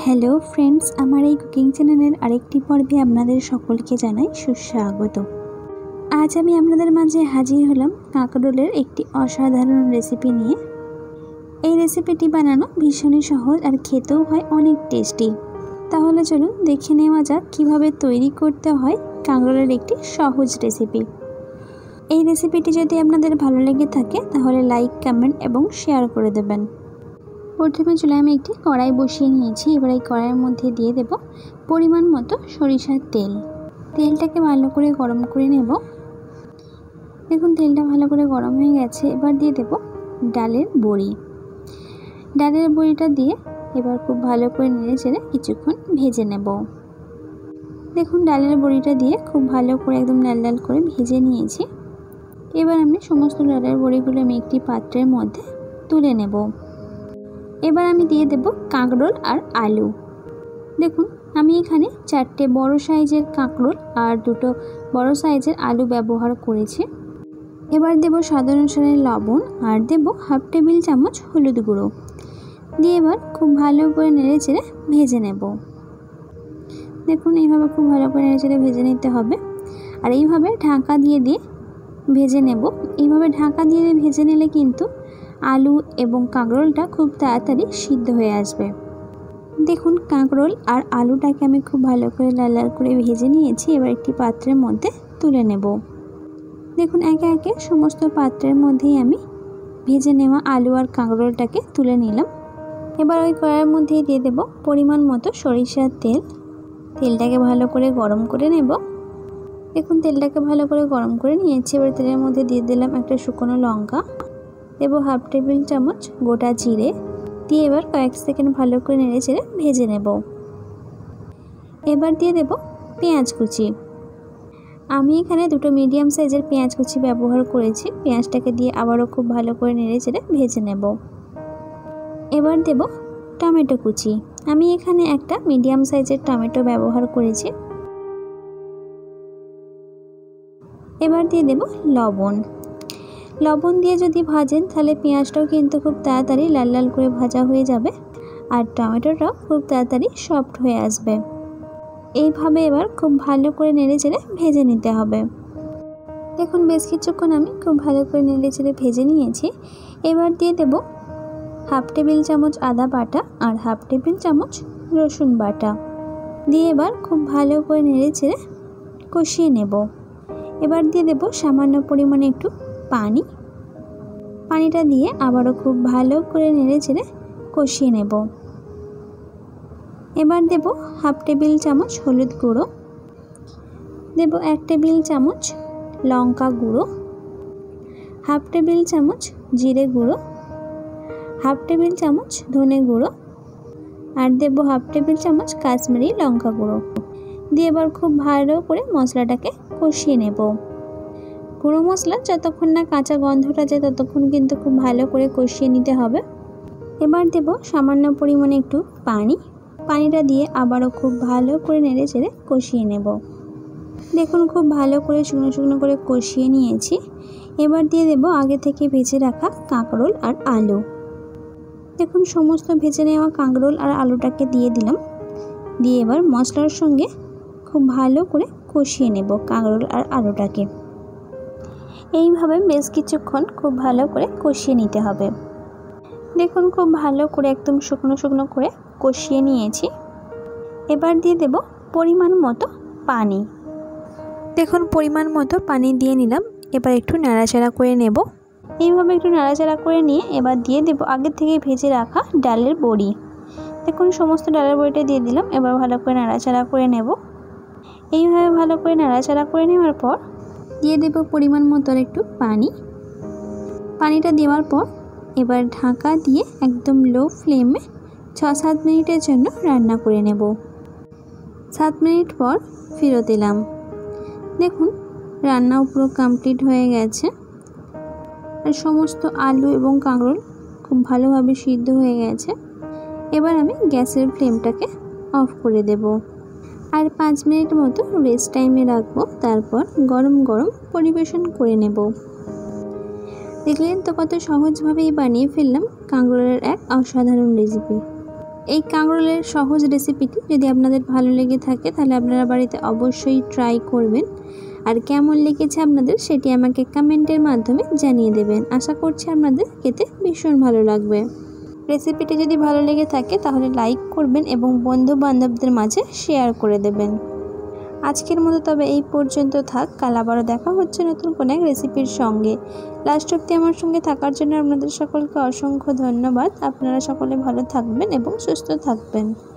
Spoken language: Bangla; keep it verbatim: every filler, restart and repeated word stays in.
হ্যালো ফ্রেন্ডস, আমার এই কুকিং চ্যানেলের আরেকটি পর্বে আপনাদের সকলকে জানাই সুস্বাগত। আজ আমি আপনাদের মাঝে হাজির হলাম কাঁকরোলের একটি অসাধারণ রেসিপি নিয়ে। এই রেসিপিটি বানানো ভীষণই সহজ আর খেতেও হয় অনেক টেস্টি। তাহলে চলুন দেখে নেওয়া যাক কীভাবে তৈরি করতে হয় কাঁকরোলের একটি সহজ রেসিপি। এই রেসিপিটি যদি আপনাদের ভালো লেগে থাকে তাহলে লাইক, কমেন্ট এবং শেয়ার করে দেবেন। প্রথমে চুলায় আমি একটি কড়াই বসিয়ে নিয়েছি। এবার এই কড়াইয়ের মধ্যে দিয়ে দেব পরিমাণ মতো সরিষার তেল। তেলটাকে ভালো করে গরম করে নেব। দেখুন তেলটা ভালো করে গরম হয়ে গেছে। এবার দিয়ে দেব ডালের বড়ি। ডালের বড়িটা দিয়ে এবার খুব ভালো করে নেড়ে চেড়ে কিছুক্ষণ ভেজে নেব। দেখুন ডালের বড়িটা দিয়ে খুব ভালো করে একদম লাল লাল করে ভেজে নিয়েছি। এবার আমি সমস্ত ডালের বড়িগুলো আমি একটি পাত্রের মধ্যে তুলে নেব। এবার আমি দিয়ে দেব কাঁকরোল আর আলু। দেখুন আমি এখানে চারটে বড় সাইজের কাঁকরোল আর দুটো বড় সাইজের আলু ব্যবহার করেছি। এবার দেব স্বাদ অনুসারে লবণ আর দেব হাফ টেবিল চামচ হলুদ গুঁড়ো দিয়ে এবার খুব ভালো করে নেড়ে চেড়ে ভেজে নেব। দেখুন এইভাবে খুব ভালো করে নেড়ে চেড়ে ভেজে নিতে হবে। আর এইভাবে ঢাকা দিয়ে দিয়ে ভেজে নেব। এইভাবে ঢাকা দিয়ে দিয়ে ভেজে নিলে কিন্তু আলু এবং কাঁকরোলটা খুব তাড়াতাড়ি সিদ্ধ হয়ে আসবে। দেখুন কাঁকরোল আর আলুটাকে আমি খুব ভালো করে লাল লাল করে ভেজে নিয়েছি। এবার একটি পাত্রের মধ্যে তুলে নেব। দেখুন একে একে সমস্ত পাত্রের মধ্যেই আমি ভেজে নেওয়া আলু আর কাঁকরোলটাকে তুলে নিলাম। এবার ওই কড়াইয়ের মধ্যেই দিয়ে দেব পরিমাণ মতো সরিষার তেল। তেলটাকে ভালো করে গরম করে নেব। দেখুন তেলটাকে ভালো করে গরম করে নিয়েছি। এবার তেলের মধ্যে দিয়ে দিলাম একটা শুকনো লঙ্কা, দেব হাফ টেবিল চামচ গোটা জিরে দিয়ে এবার কয়েক সেকেন্ড ভালো করে নেড়ে চেড়ে ভেজে নেব। এবার দিয়ে দেব পেঁয়াজ কুচি। আমি এখানে দুটো মিডিয়াম সাইজের পেঁয়াজ কুচি ব্যবহার করেছি। পেঁয়াজটাকে দিয়ে আবারও খুব ভালো করে নেড়ে চেড়ে ভেজে নেব। এবার দেব টমেটো কুচি। আমি এখানে একটা মিডিয়াম সাইজের টমেটো ব্যবহার করেছি। এবার দিয়ে দেব লবণ। লবণ দিয়ে যদি ভাজেন তাহলে পেঁয়াজটাও কিন্তু খুব তাড়াতাড়ি লাল লাল করে ভাজা হয়ে যাবে আর টমেটোটাও খুব তাড়াতাড়ি সফট হয়ে আসবে। এইভাবে এবার খুব ভালো করে নেড়ে চেড়ে ভেজে নিতে হবে। দেখুন বেশ কিছুক্ষণ আমি খুব ভালো করে নেড়ে চেড়ে ভেজে নিয়েছি। এবার দিয়ে দেব হাফ টেবিল চামচ আদা বাটা আর হাফ টেবিল চামচ রসুন বাটা দিয়ে এবার খুব ভালো করে নেড়ে চেড়ে কষিয়ে নেব। এবার দিয়ে দেব সামান্য পরিমাণে একটু পানি। পানিটা দিয়ে আবারও খুব ভালো করে নেড়ে চেড়ে কষিয়ে নেব। এবার দেব হাফ টেবিল চামচ হলুদ গুঁড়ো, দেব এক টেবিল চামচ লঙ্কা গুঁড়ো, হাফ টেবিল চামচ জিরে গুঁড়ো, হাফ টেবিল চামচ ধনে গুঁড়ো আর দেব হাফ টেবিল চামচ কাশ্মীরি লঙ্কা গুঁড়ো দিয়ে এবার খুব ভালো করে মশলাটাকে কষিয়ে নেব। গুঁড়ো মশলা যতক্ষণ না কাঁচা গন্ধটা যায় ততক্ষণ কিন্তু খুব ভালো করে কষিয়ে নিতে হবে। এবার দেব সামান্য পরিমাণে একটু পানি। পানিটা দিয়ে আবারও খুব ভালো করে নেড়ে চেড়ে কষিয়ে নেব। দেখুন খুব ভালো করে শুকনো শুকনো করে কষিয়ে নিয়েছি। এবার দিয়ে দেব আগে থেকে ভেজে রাখা কাঁকরোল আর আলু। দেখুন সমস্ত ভেজে নেওয়া কাঁকরোল আর আলুটাকে দিয়ে দিলাম। দিয়ে এবার মশলার সঙ্গে খুব ভালো করে কষিয়ে নেব কাঁকরোল আর আলুটাকে। এইভাবে বেশ কিছুক্ষণ খুব ভালো করে কষিয়ে নিতে হবে। দেখুন খুব ভালো করে একদম শুকনো শুকনো করে কষিয়ে নিয়েছি। এবার দিয়ে দেব পরিমাণ মতো পানি। দেখুন পরিমাণ মতো পানি দিয়ে নিলাম। এবার একটু নাড়াচাড়া করে নেব। এইভাবে একটু নাড়াচাড়া করে নিয়ে এবার দিয়ে দেব আগে থেকে ভেজে রাখা ডালের বড়ি। দেখুন সমস্ত ডালের বড়িটা দিয়ে দিলাম। এবার ভালো করে নাড়াচাড়া করে নেব। এইভাবে ভালো করে নাড়াচাড়া করে নেওয়ার পর দিয়ে দেব পরিমাণ মতো একটু পানি। পানিটা দেওয়ার পর এবার ঢাকা দিয়ে একদম লো ফ্লেমে ছ সাত মিনিটের জন্য রান্না করে নেব। সাত মিনিট পর ফেরত এলাম। দেখুন রান্নাও পুরো কমপ্লিট হয়ে গেছে আর সমস্ত আলু এবং কাঁকরোল খুব ভালোভাবে সিদ্ধ হয়ে গেছে। এবার আমি গ্যাসের ফ্লেমটাকে অফ করে দেব আর পাঁচ মিনিট মতো রেস্ট টাইমে রাখবো। তারপর গরম গরম পরিবেশন করে নেব। দেখলেন তো কত সহজভাবেই বানিয়ে ফেললাম কাঁকরোলের এক অসাধারণ রেসিপি। এই কাঁকরোলের সহজ রেসিপিটি যদি আপনাদের ভালো লেগে থাকে তাহলে আপনারা বাড়িতে অবশ্যই ট্রাই করবেন। আর কেমন লেগেছে আপনাদের সেটি আমাকে কমেন্টের মাধ্যমে জানিয়ে দেবেন। আশা করছি আপনাদের খেতে ভীষণ ভালো লাগবে। রেসিপিটি যদি ভালো লেগে থাকে তাহলে লাইক করবেন এবং বন্ধু বান্ধবদের মাঝে শেয়ার করে দেবেন। আজকের মতো তবে এই পর্যন্ত থাক। কাল আবারও দেখা হচ্ছে নতুন কোনো এক রেসিপির সঙ্গে। লাস্ট অবধি আমার সঙ্গে থাকার জন্য আপনাদের সকলকে অসংখ্য ধন্যবাদ। আপনারা সকলে ভালো থাকবেন এবং সুস্থ থাকবেন।